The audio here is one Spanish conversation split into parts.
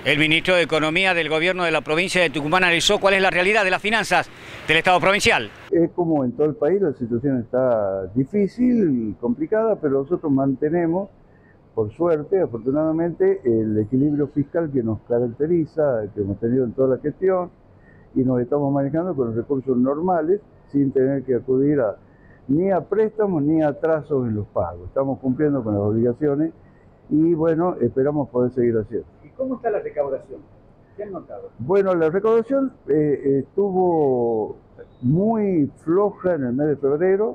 El ministro de Economía del Gobierno de la provincia de Tucumán analizó cuál es la realidad de las finanzas del Estado provincial. Es como en todo el país, la situación está difícil y complicada, pero nosotros mantenemos, por suerte, afortunadamente, el equilibrio fiscal que nos caracteriza, que hemos tenido en toda la gestión, y nos estamos manejando con los recursos normales, sin tener que acudir ni a préstamos ni a atrasos en los pagos. Estamos cumpliendo con las obligaciones y bueno, esperamos poder seguir haciendo. ¿Y cómo está la recaudación? ¿Qué han notado? Bueno, la recaudación estuvo muy floja en el mes de febrero,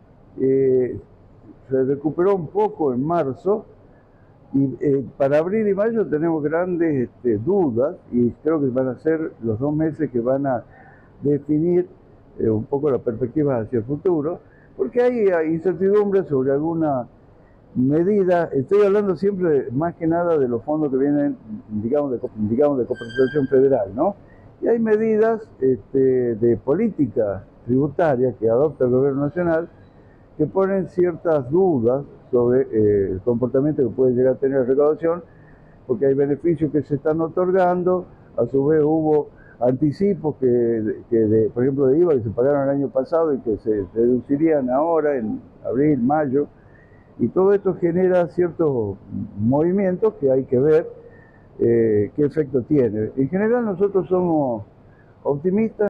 se recuperó un poco en marzo, y para abril y mayo tenemos grandes dudas, y creo que van a ser los 2 meses que van a definir un poco las perspectivas hacia el futuro, porque hay incertidumbre sobre alguna medida. Estoy hablando siempre más que nada de los fondos que vienen, digamos, de cooperación federal, ¿no? Y hay medidas de política tributaria que adopta el gobierno nacional que ponen ciertas dudas sobre el comportamiento que puede llegar a tener la recaudación, porque hay beneficios que se están otorgando, a su vez hubo anticipos por ejemplo, de IVA que se pagaron el año pasado y que se reducirían ahora en abril, mayo, y todo esto genera ciertos movimientos que hay que ver qué efecto tiene. En general nosotros somos optimistas.